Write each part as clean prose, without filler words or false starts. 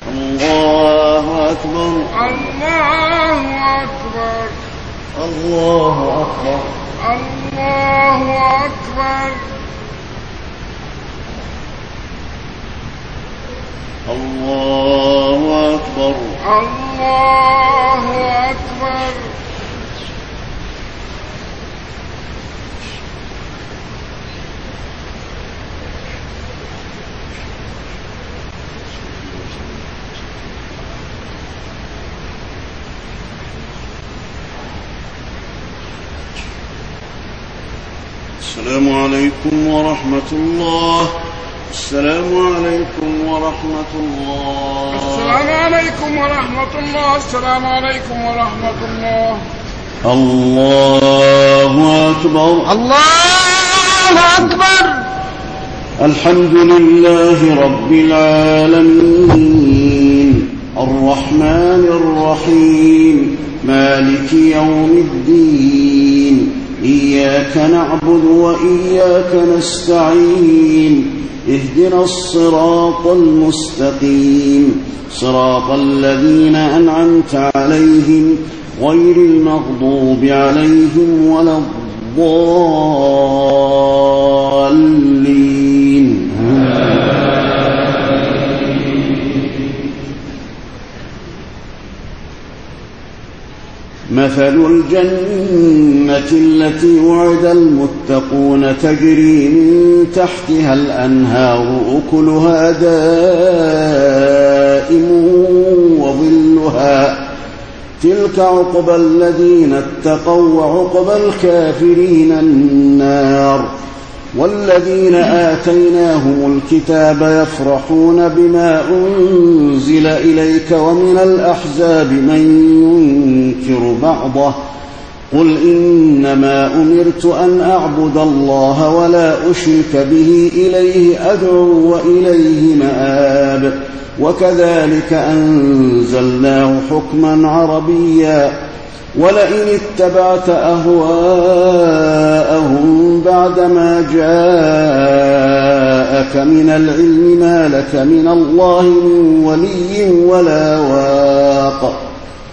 الله أكبر الله أكبر الله أكبر الله أكبر الله أكبر الله أكبر السلام عليكم ورحمة الله. السلام عليكم ورحمة الله. السلام عليكم ورحمة الله. السلام عليكم ورحمة الله. الله أكبر الله أكبر. الحمد لله رب العالمين الرحمن الرحيم مالك يوم الدين إياك نعبد وإياك نستعين اهدنا الصراط المستقيم صراط الذين أنعمت عليهم غير المغضوب عليهم ولا الضالين. مثل الجنة التي وعد المتقون تجري من تحتها الأنهار أكلها دائم وظلها تلك عقبى الذين اتقوا وعقبى الكافرين النار. والذين آتيناهم الكتاب يفرحون بما أنزل إليك ومن الأحزاب من ينكر بعضه قل إنما أمرت أن أعبد الله ولا أشرك به إليه أدعو وإليه مآب. وكذلك أنزلناه حكما عربيا ولئن اتبعت أهواءهم بعدما جاءك من العلم ما لك من الله من ولي ولا واق.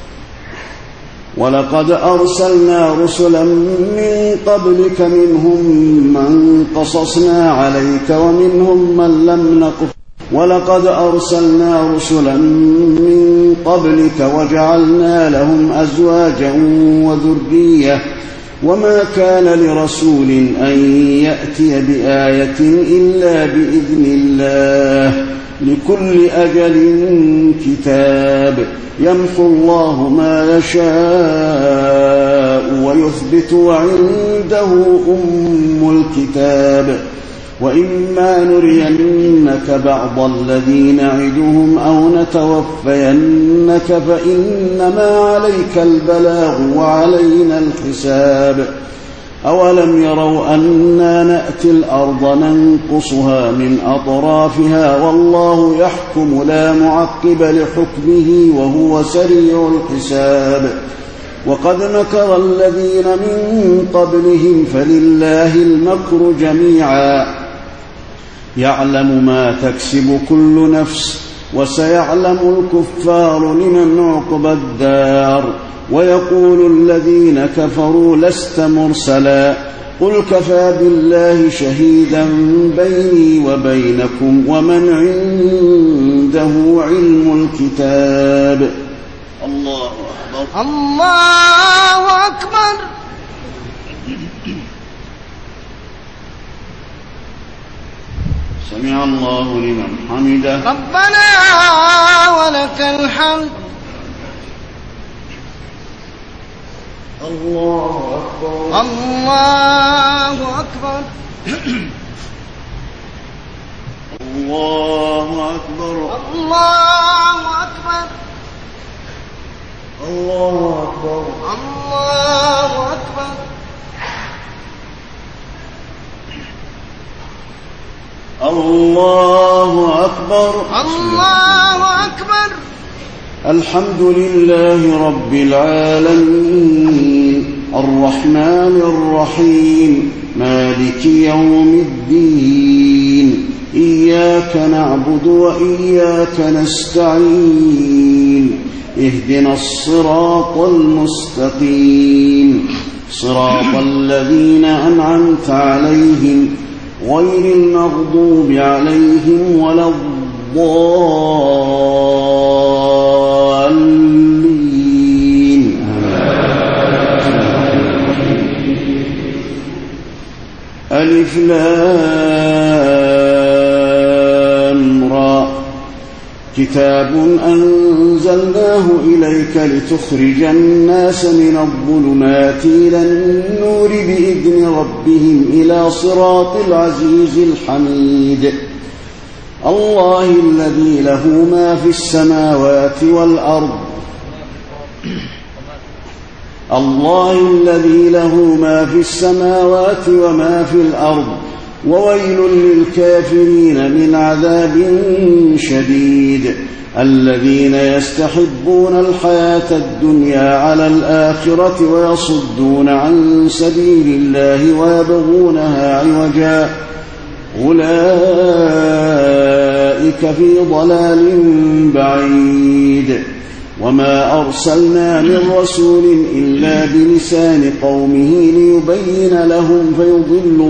ولقد أرسلنا رسلا من قبلك منهم من قصصنا عليك ومنهم من لم نقص. ولقد أرسلنا رسلا من قبلك وجعلنا لهم أزواجا وذرية وما كان لرسول أن يأتي بآية إلا بإذن الله لكل أجل كتاب يمحو الله ما يشاء ويثبت وعنده أم الكتاب. وإما نرينك بعض الذي نعدهم أو نتوفينك فإنما عليك البلاغ وعلينا الحساب. أولم يروا أنا نأتي الأرض ننقصها من أطرافها والله يحكم لا معقب لحكمه وهو سريع الحساب. وقد مكر الذين من قبلهم فلله المكر جميعا يعلم ما تكسب كل نفس وسيعلم الكفار لمن عقبى الدار. ويقول الذين كفروا لست مرسلا قل كفى بالله شهيدا بيني وبينكم ومن عنده علم الكتاب. الله أكبر الله أكبر. سمع الله لمن حمده ربنا ولك الحمد. الله أكبر الله أكبر. الله أكبر الله أكبر. الله أكبر الله أكبر. الله أكبر الله أكبر. الحمد لله رب العالمين الرحمن الرحيم مالك يوم الدين إياك نعبد وإياك نستعين اهدنا الصراط المستقيم صراط الذين أنعمت عليهم غير المغضوب عليهم ولا الضالين. ألف لام را كتاب أنزلناه إليك لتخرج الناس من الظلمات إلى النور بإذن ربهم إلى صراط العزيز الحميد الله الذي له ما في السماوات والأرض وما في الأرض وويل للكافرين من عذاب شديد الذين يستحبون الحياة الدنيا على الآخرة ويصدون عن سبيل الله ويبغونها عوجا أولئك في ضلال بعيد وما أرسلنا من رسول إلا بلسان قومه ليبين لهم فيضل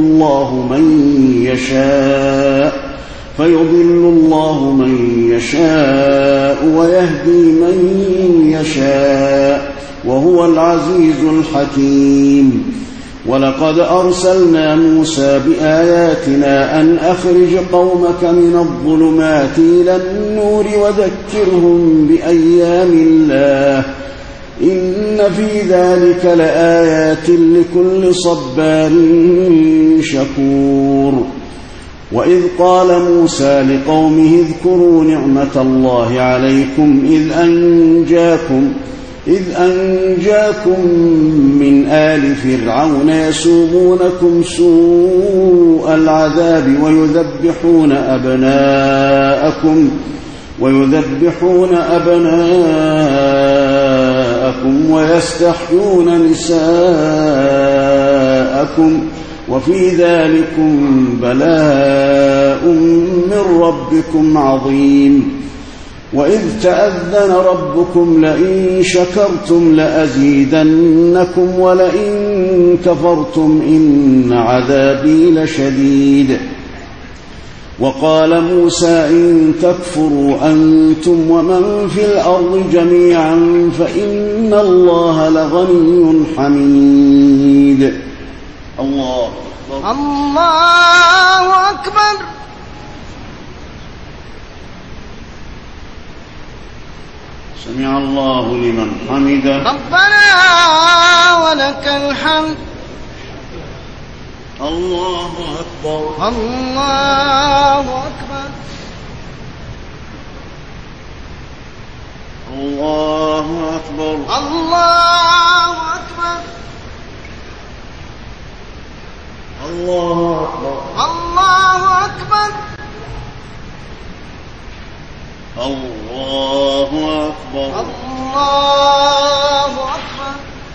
الله من يشاء ويهدي من يشاء وهو العزيز الحكيم ولقد أرسلنا موسى بآياتنا أن أخرج قومك من الظلمات إلى النور وذكرهم بأيام الله إن في ذلك لآيات لكل صبار شكور وإذ قال موسى لقومه اذكروا نعمة الله عليكم إذ أنجاكم من آل فرعون يسومونكم سوء العذاب ويذبحون أبناءكم ويستحيون نساءكم وفي ذلكم بلاء من ربكم عظيم وإذ تأذن ربكم لئن شكرتم لأزيدنكم ولئن كفرتم إن عذابي لشديد وقال موسى إن تكفروا أنتم ومن في الأرض جميعا فإن الله لغني حميد الله أكبر سمع الله لمن حمده ربنا ولك الحمد الله أكبر الله أكبر الله أكبر الله أكبر الله أكبر الله أكبر الله أكبر الله أكبر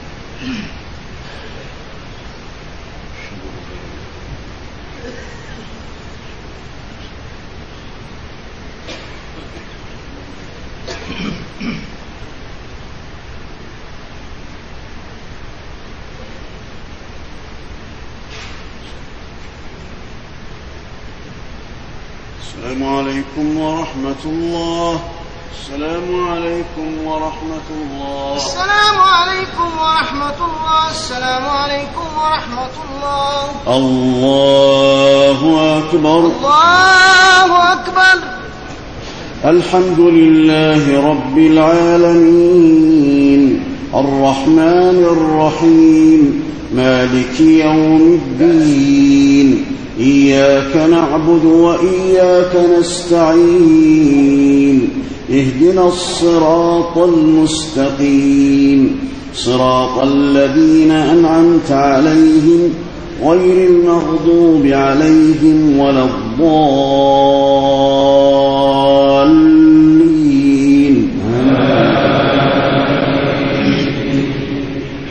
السلام عليكم ورحمة الله السلام عليكم ورحمة الله السلام عليكم ورحمة الله السلام عليكم ورحمة الله الله أكبر الله أكبر الحمد لله رب العالمين الرحمن الرحيم مالك يوم الدين إياك نعبد وإياك نستعين اهدنا الصراط المستقيم صراط الذين أنعمت عليهم غير المغضوب عليهم ولا الضالين